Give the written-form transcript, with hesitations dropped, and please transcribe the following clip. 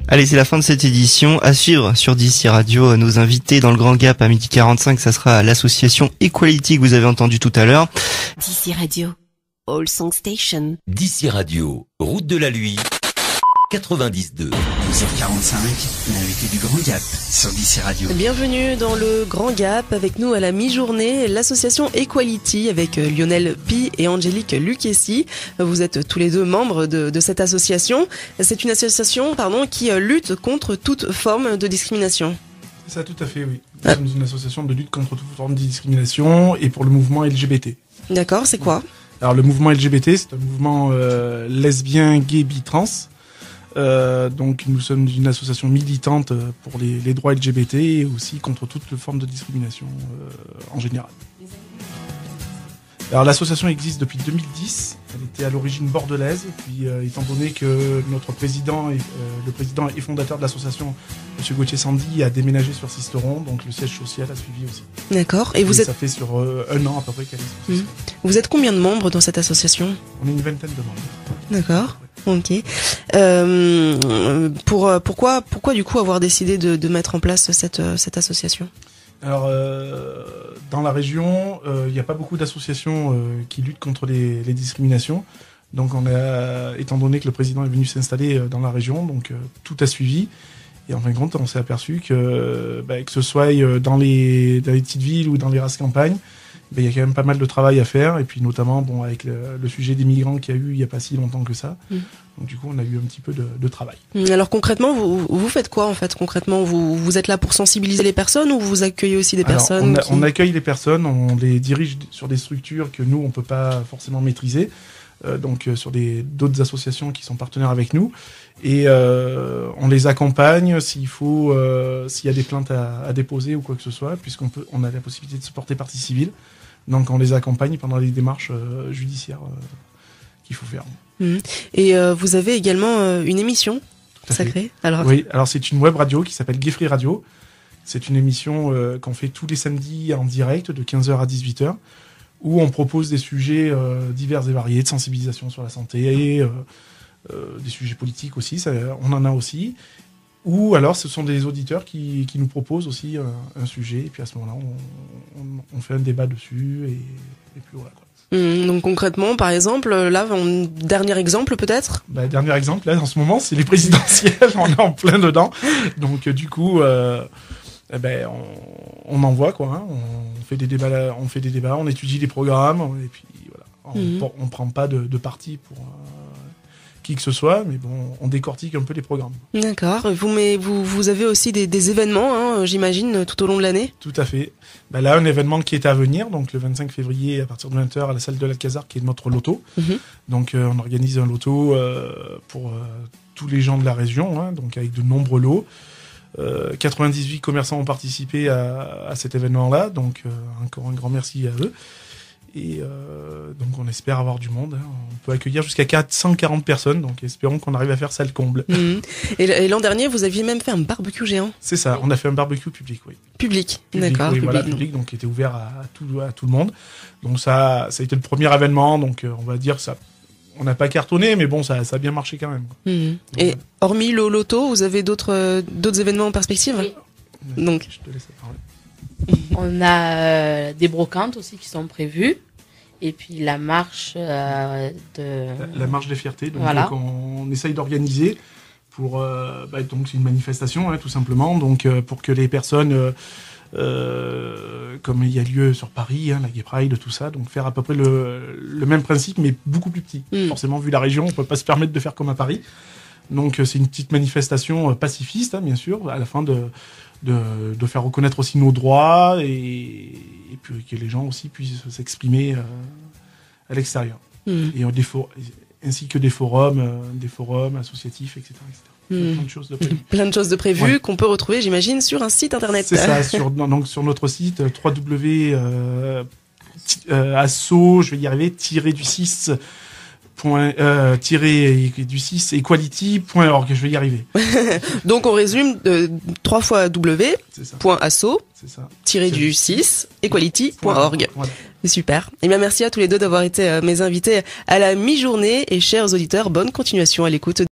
Allez, c'est la fin de cette édition. À suivre sur DC Radio, nos invités dans le Grand Gap à 12h45, ça sera l'association Equality que vous avez entendu tout à l'heure. DC Radio, All Song Station. DC Radio, route de la Luye, 92. 12h45, l'invité du Grand Gap sur DC Radio. Bienvenue dans le Grand Gap, avec nous à la mi-journée, l'association Equality avec Lionel Pi et Angélique Lucchesi. Vous êtes tous les deux membres de cette association. C'est une association qui lutte contre toute forme de discrimination. C'est ça, tout à fait, oui. Nous sommes une association de lutte contre toute forme de discrimination et pour le mouvement LGBT. D'accord, c'est quoi ? Alors le mouvement LGBT, c'est un mouvement lesbien, gay, bi, trans. Donc nous sommes une association militante pour les droits LGBT et aussi contre toute forme de discrimination en général. Alors l'association existe depuis 2010, elle était à l'origine bordelaise, puis étant donné que notre président, le président et fondateur de l'association, M. Gauthier Sandy, a déménagé sur Sisteron, donc le siège social a suivi aussi. D'accord, et ça fait sur un an à peu près qu'elle est sur Sisteron. Vous êtes combien de membres dans cette association ? On est une vingtaine de membres. D'accord. Ok. Pourquoi du coup avoir décidé de mettre en place cette association ? Alors, dans la région, il n'y a pas beaucoup d'associations qui luttent contre les discriminations. Donc, étant donné que le président est venu s'installer dans la région, donc tout a suivi. Et en fin de compte, on s'est aperçu que ce soit dans les petites villes ou dans les races campagnes, il y a quand même pas mal de travail à faire, et puis notamment avec le sujet des migrants qu'il y a eu il n'y a pas si longtemps que ça. Donc du coup on a eu un petit peu de travail. Alors concrètement, vous faites quoi en fait concrètement ? Vous êtes là pour sensibiliser les personnes ou vous accueillez aussi des personnes on accueille les personnes, on les dirige sur des structures que nous on peut pas forcément maîtriser, donc sur d'autres associations qui sont partenaires avec nous, et on les accompagne s'il y a des plaintes à déposer ou quoi que ce soit, puisqu'on a la possibilité de se porter partie civile. Donc on les accompagne pendant les démarches judiciaires qu'il faut faire. Et vous avez également une émission sacrée. Oui, alors c'est une web radio qui s'appelle Gay Free Radio. C'est une émission qu'on fait tous les samedis en direct de 15h à 18h, où on propose des sujets divers et variés, de sensibilisation sur la santé, des sujets politiques aussi, on en a aussi. Ou alors ce sont des auditeurs qui nous proposent aussi un sujet, et puis à ce moment-là on fait un débat dessus, et puis voilà quoi. Donc concrètement, par exemple, là, dernier exemple peut-être ? Dernier exemple, là en ce moment c'est les présidentielles, on est en plein dedans, donc du coup on envoie quoi, hein. On fait des débats, on étudie les programmes, et puis voilà, on prend pas de parti pour qui que ce soit, mais bon, on décortique un peu les programmes. D'accord. Vous avez aussi des événements, hein, j'imagine, tout au long de l'année ? Tout à fait. Là, un événement qui est à venir, donc le 25 février, à partir de 20h, à la salle de l'Alcazar, qui est notre loto. Donc, on organise un loto pour tous les gens de la région, hein, donc avec de nombreux lots. 98 commerçants ont participé à cet événement-là, donc encore un grand merci à eux. Et donc on espère avoir du monde, hein. On peut accueillir jusqu'à 440 personnes, donc espérons qu'on arrive à faire salle comble. Et l'an dernier vous aviez même fait un barbecue géant. C'est ça, on a fait un barbecue public, oui. Public, d'accord. Oui, voilà, public, donc qui était ouvert à tout le monde. Donc ça a été le premier événement, donc on va dire ça. On n'a pas cartonné, mais bon, ça a bien marché quand même. Et hormis le loto, vous avez d'autres événements en perspective ? Oui. Donc je te laisse parler. On a des brocantes aussi qui sont prévues. Et puis la marche la marche des fiertés, donc, voilà. On essaye d'organiser pour donc c'est une manifestation, hein, tout simplement, donc pour que les personnes comme il y a lieu sur Paris, hein, la Gay Pride, tout ça, donc faire à peu près le même principe mais beaucoup plus petit. Forcément, vu la région, on peut pas se permettre de faire comme à Paris. Donc c'est une petite manifestation pacifiste, hein, bien sûr, à la fin de faire reconnaître aussi nos droits et puis que les gens aussi puissent s'exprimer à l'extérieur. Et ainsi que des forums associatifs, etc. Plein de choses de prévues. Plein de choses de prévues qu'on peut retrouver, j'imagine, sur un site internet. C'est ça, sur notre site asso, je vais y arriver, -du6 equality.org, je vais y arriver. Donc on résume 3 fois w.asso.du6equality.org. Voilà. Super. Et bien merci à tous les deux d'avoir été mes invités à la mi-journée, et chers auditeurs, bonne continuation à l'écoute